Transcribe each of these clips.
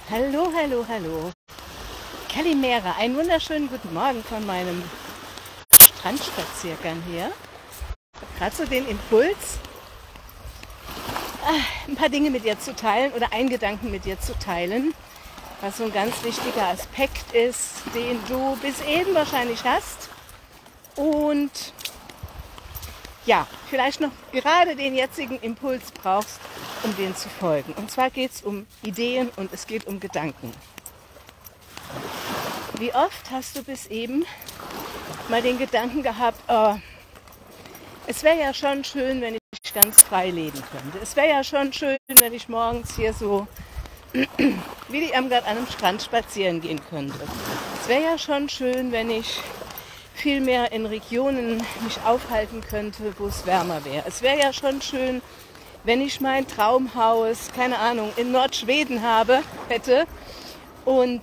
Hallo, hallo, hallo. Kalimera, einen wunderschönen guten Morgen von meinem Strandspaziergang hier. Ich habe gerade so den Impuls, ein paar Dinge mit dir zu teilen oder einen Gedanken mit dir zu teilen, was so ein ganz wichtiger Aspekt ist, den du bis eben wahrscheinlich hast und ja, vielleicht noch gerade den jetzigen Impuls brauchst, um den zu folgen. Und zwar geht es um Ideen und es geht um Gedanken. Wie oft hast du bis eben mal den Gedanken gehabt, oh, es wäre ja schon schön, wenn ich ganz frei leben könnte. Es wäre ja schon schön, wenn ich morgens hier so wie die Irmgard an einem Strand spazieren gehen könnte. Es wäre ja schon schön, wenn ich viel mehr in Regionen mich aufhalten könnte, wo es wärmer wäre. Es wäre ja schon schön, wenn ich mein Traumhaus, keine Ahnung, in Nordschweden hätte und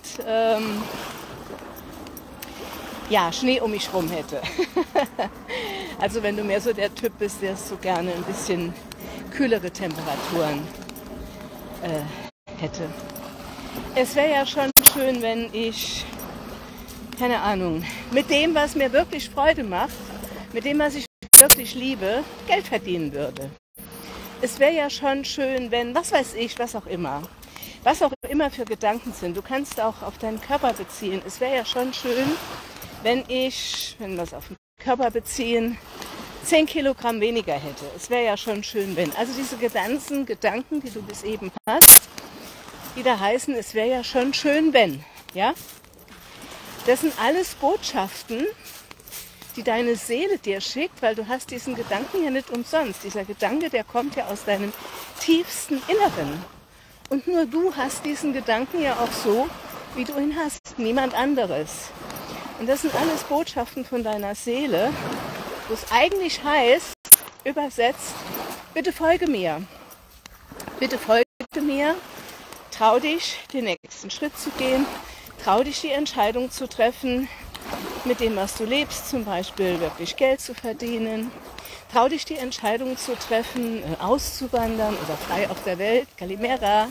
Schnee um mich rum hätte. Also wenn du mehr so der Typ bist, der so gerne ein bisschen kühlere Temperaturen hätte. Es wäre ja schon schön, wenn ich, keine Ahnung, mit dem, was mir wirklich Freude macht, mit dem, was ich wirklich liebe, Geld verdienen würde. Es wäre ja schon schön, wenn, was weiß ich, was auch immer für Gedanken sind. Du kannst auch auf deinen Körper beziehen. Es wäre ja schon schön, wenn wir es auf den Körper beziehen, 10 Kilogramm weniger hätte. Es wäre ja schon schön, wenn. Also diese ganzen Gedanken, die du bis eben hast, die da heißen, es wäre ja schon schön, wenn. Ja? Das sind alles Botschaften, die deine Seele dir schickt, weil du hast diesen Gedanken ja nicht umsonst. Dieser Gedanke, der kommt ja aus deinem tiefsten Inneren. Und nur du hast diesen Gedanken ja auch so, wie du ihn hast. Niemand anderes. Und das sind alles Botschaften von deiner Seele, wo es eigentlich heißt, übersetzt, bitte folge mir. Bitte folge mir, trau dich, den nächsten Schritt zu gehen, trau dich, die Entscheidung zu treffen, mit dem, was du lebst, zum Beispiel wirklich Geld zu verdienen. Trau dich, die Entscheidung zu treffen, auszuwandern oder frei auf der Welt, Kalimera,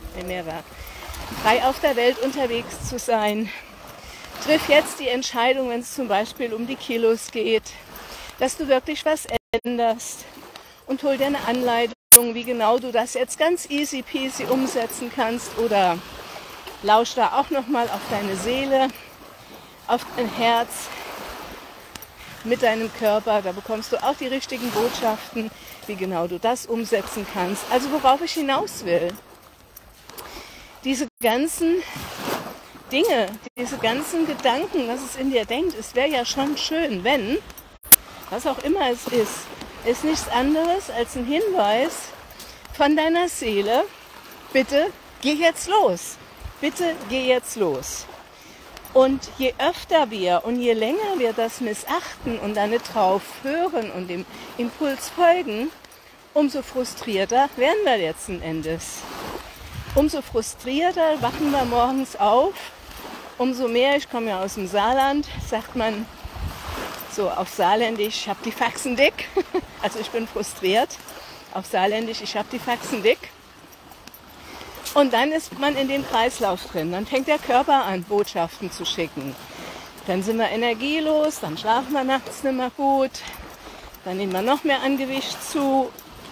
frei auf der Welt unterwegs zu sein. Triff jetzt die Entscheidung, wenn es zum Beispiel um die Kilos geht, dass du wirklich was änderst und hol dir eine Anleitung, wie genau du das jetzt ganz easy peasy umsetzen kannst oder lausch da auch nochmal auf deine Seele, auf dein Herz mit deinem Körper. Da bekommst du auch die richtigen Botschaften, wie genau du das umsetzen kannst. Also worauf ich hinaus will, diese ganzen Dinge, diese ganzen Gedanken, was es in dir denkt, es wäre ja schon schön, wenn, was auch immer es ist nichts anderes als ein Hinweis von deiner Seele, bitte geh jetzt los, bitte geh jetzt los. Und je öfter wir und je länger wir das missachten und dann nicht drauf hören und dem Impuls folgen, umso frustrierter werden wir letzten Endes. Umso frustrierter wachen wir morgens auf, umso mehr, ich komme ja aus dem Saarland, sagt man so auf Saarländisch, ich habe die Faxen dick, also ich bin frustriert, auf Saarländisch, ich habe die Faxen dick. Und dann ist man in dem Kreislauf drin, dann fängt der Körper an, Botschaften zu schicken. Dann sind wir energielos, dann schlafen wir nachts nicht mehr gut, dann nehmen wir noch mehr an Gewicht zu,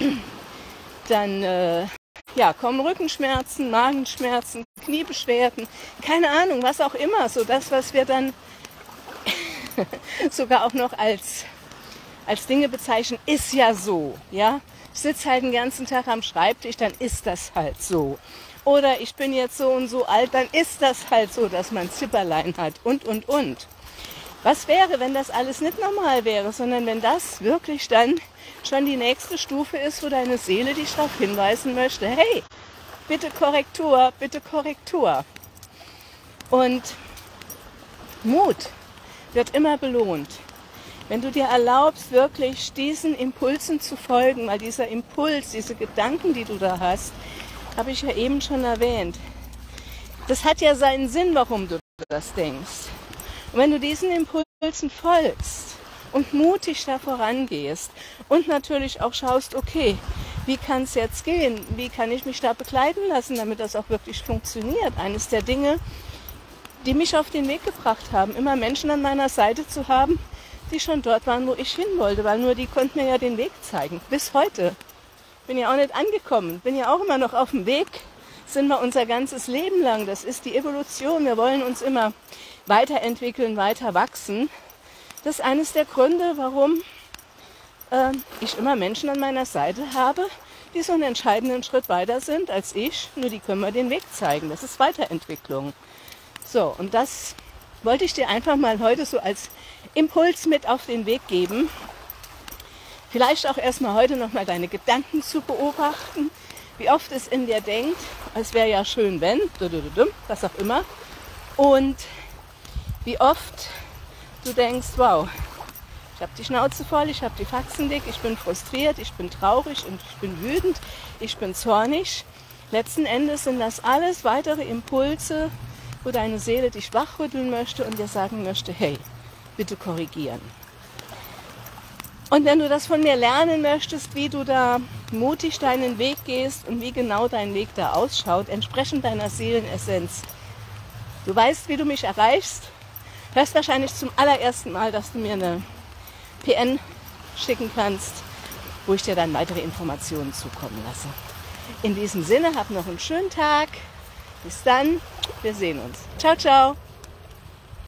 dann kommen Rückenschmerzen, Magenschmerzen, Kniebeschwerden, keine Ahnung, was auch immer. So das, was wir dann sogar auch noch als Dinge bezeichnen, ist ja so. Ja? Ich sitze halt den ganzen Tag am Schreibtisch, dann ist das halt so. Oder ich bin jetzt so und so alt, dann ist das halt so, dass man Zipperlein hat und. Was wäre, wenn das alles nicht normal wäre, sondern wenn das wirklich dann schon die nächste Stufe ist, wo deine Seele dich darauf hinweisen möchte, hey, bitte Korrektur, bitte Korrektur. Und Mut wird immer belohnt. Wenn du dir erlaubst, wirklich diesen Impulsen zu folgen, weil dieser Impuls, diese Gedanken, die du da hast, habe ich ja eben schon erwähnt, das hat ja seinen Sinn, warum du das denkst. Und wenn du diesen Impulsen folgst und mutig da vorangehst und natürlich auch schaust, okay, wie kann es jetzt gehen? Wie kann ich mich da begleiten lassen, damit das auch wirklich funktioniert? Eines der Dinge, die mich auf den Weg gebracht haben, immer Menschen an meiner Seite zu haben, die schon dort waren, wo ich hin wollte, weil nur die konnten mir ja den Weg zeigen. Bis heute. Bin ja auch nicht angekommen, bin ja auch immer noch auf dem Weg, sind wir unser ganzes Leben lang. Das ist die Evolution. Wir wollen uns immer weiterentwickeln, weiter wachsen. Das ist eines der Gründe, warum ich immer Menschen an meiner Seite habe, die so einen entscheidenden Schritt weiter sind als ich. Nur die können mir den Weg zeigen. Das ist Weiterentwicklung. So, und das wollte ich dir einfach mal heute so als Impuls mit auf den Weg geben. Vielleicht auch erstmal heute nochmal deine Gedanken zu beobachten, wie oft es in dir denkt, es wäre ja schön, wenn, was auch immer. Und wie oft du denkst, wow, ich habe die Schnauze voll, ich habe die Faxen dick, ich bin frustriert, ich bin traurig und ich bin wütend, ich bin zornig. Letzten Endes sind das alles weitere Impulse, wo deine Seele dich wachrütteln möchte und dir sagen möchte, hey, bitte korrigieren. Und wenn du das von mir lernen möchtest, wie du da mutig deinen Weg gehst und wie genau dein Weg da ausschaut, entsprechend deiner Seelenessenz. Du weißt, wie du mich erreichst. Hörst wahrscheinlich zum allerersten Mal, dass du mir eine PN schicken kannst, wo ich dir dann weitere Informationen zukommen lasse. In diesem Sinne, hab noch einen schönen Tag. Bis dann, wir sehen uns. Ciao, ciao.